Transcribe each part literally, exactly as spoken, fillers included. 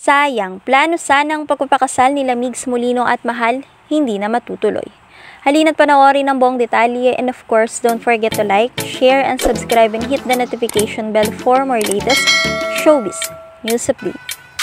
Sayang, plano sanang pagpapakasal nila Migs Molino at Mahal, hindi na matutuloy. Halina't panoorin ang buong detalye, and of course, don't forget to like, share, and subscribe and hit the notification bell for more latest showbiz news update.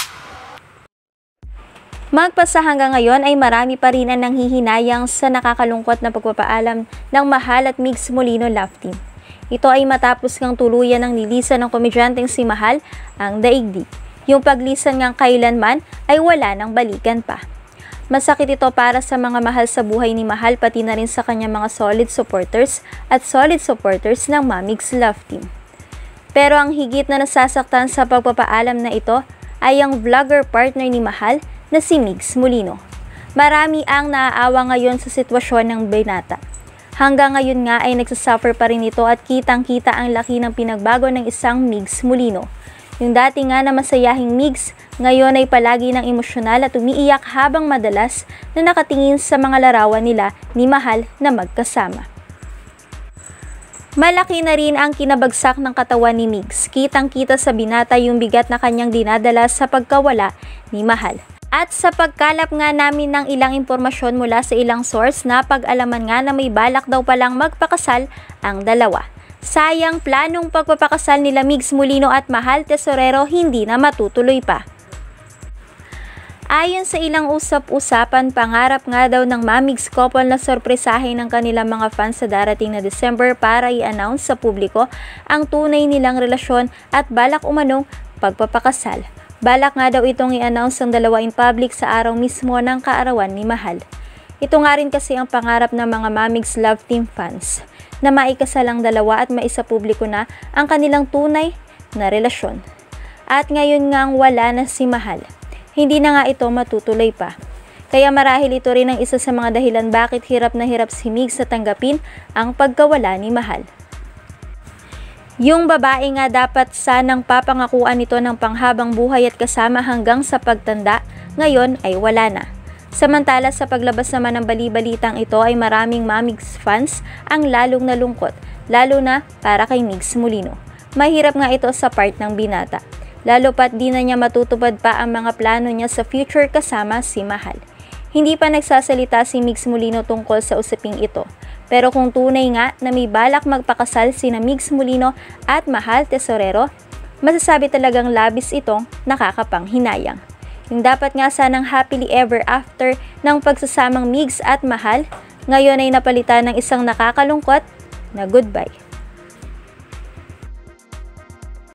Magpasa hanggang ngayon ay marami pa rin ang nanghihinayang sa nakakalungkot na pagpapaalam ng Mahal at Migs Molino love team. Ito ay matapos ngang tuluyan ng nilisan ng komedyanteng si Mahal ang daigdig. Yung paglisan ngang kailanman ay wala nang balikan pa. Masakit ito para sa mga mahal sa buhay ni Mahal, pati na rin sa kanyang mga solid supporters at solid supporters ng Mamigs Love Team. Pero ang higit na nasasaktan sa pagpapaalam na ito ay ang vlogger partner ni Mahal na si Migs Molino. Marami ang naaawa ngayon sa sitwasyon ng binata. Hanggang ngayon nga ay nagsasuffer pa rin ito at kitang-kita ang laki ng pinagbago ng isang Migs Molino. Yung dati nga na masayahing Migs, ngayon ay palagi ng emosyonal at umiiyak habang madalas na nakatingin sa mga larawan nila ni Mahal na magkasama. Malaki na rin ang kinabagsak ng katawan ni Migs. Kitang-kita sa binata yung bigat na kanyang dinadala sa pagkawala ni Mahal. At sa pagkalap nga namin ng ilang impormasyon mula sa ilang source, na pag-alaman nga na may balak daw palang magpakasal ang dalawa. Sayang, planong pagpapakasal nila Migs Molino at Mahal Tesorero hindi na matutuloy pa. Ayon sa ilang usap-usapan, pangarap nga daw ng Mamigs couple na sorpresahin ng kanilang mga fans sa darating na December para i-announce sa publiko ang tunay nilang relasyon at balak umanong pagpapakasal. Balak nga daw itong i-announce ang dalawa in public sa araw mismo ng kaarawan ni Mahal. Ito nga rin kasi ang pangarap ng mga Mamigs Love Team fans, na maikasal ang dalawa at maisapubliko na ang kanilang tunay na relasyon. At ngayon ngang wala na si Mahal, hindi na nga ito matutuloy pa. Kaya marahil ito rin ang isa sa mga dahilan bakit hirap na hirap si Migs sa tanggapin ang pagkawala ni Mahal. Yung babae nga dapat sanang papangakuan nito ng panghabang buhay at kasama hanggang sa pagtanda, ngayon ay wala na. Samantala, sa paglabas naman ng bali-balitang ito ay maraming Mamigs fans ang lalong nalungkot, lalo na para kay Migs Molino. Mahirap nga ito sa part ng binata, lalo pat di na niya matutupad pa ang mga plano niya sa future kasama si Mahal. Hindi pa nagsasalita si Migs Molino tungkol sa usaping ito, pero kung tunay nga na may balak magpakasal sina Migs Molino at Mahal Tesorero, masasabi talagang labis itong nakakapanghinayang. Yung dapat nga sanang happily ever after ng pagsasamang Migs at Mahal, ngayon ay napalitan ng isang nakakalungkot na goodbye.